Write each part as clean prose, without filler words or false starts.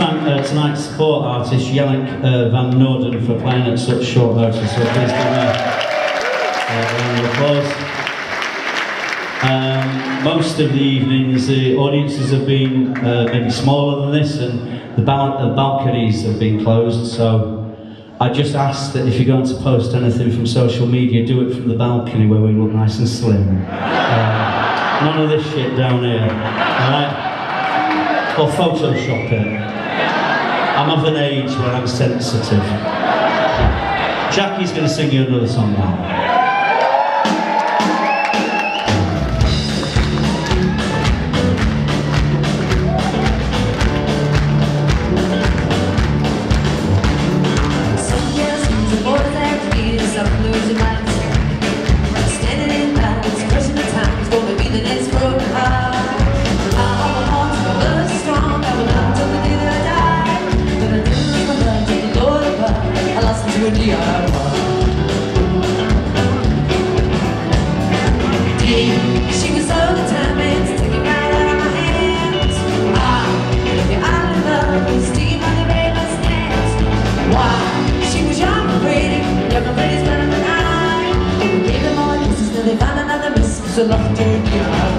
thank tonight's support artist, Yannick Van Norden, for playing at such short notice. So please give me a round of applause. Most of the evenings, the audiences have been maybe smaller than this, and the balconies have been closed. So I just ask that if you're going to post anything from social media, do it from the balcony where we look nice and slim. None of this shit down here, alright? Or Photoshop it. I'm of an age where I'm sensitive. Jackie's going to sing you another song now. She was so determined to take it right out of my hands. Your island love was deep on the river stands. Why? She was young and pretty better than I. We gave them all kisses till they found another miss. So love to the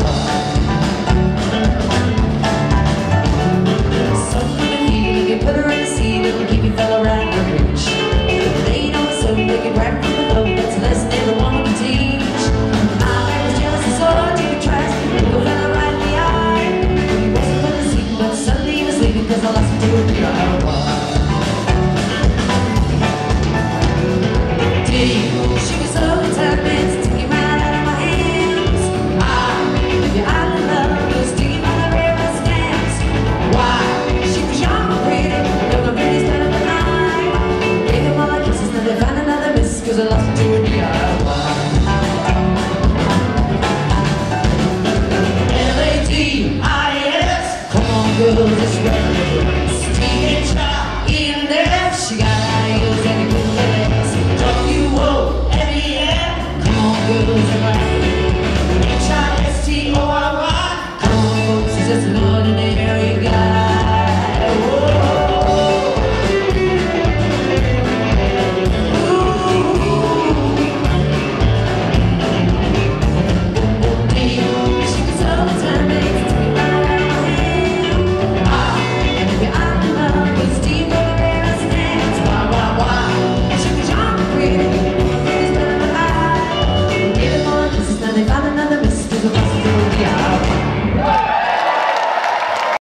Some women feel if you put her in the sea, it'll keep you fell around the reach. They know so they can right from the boat. That's a lesson everyone can teach. She was so determined to take it right out of my hands. Your island love was deep on the river stands. Why? She was young and pretty, young and pretty's better than I. Gave them all the kisses, then they found another miss, cause I lost her to a DIY. LADIS, come on girls, it's ready.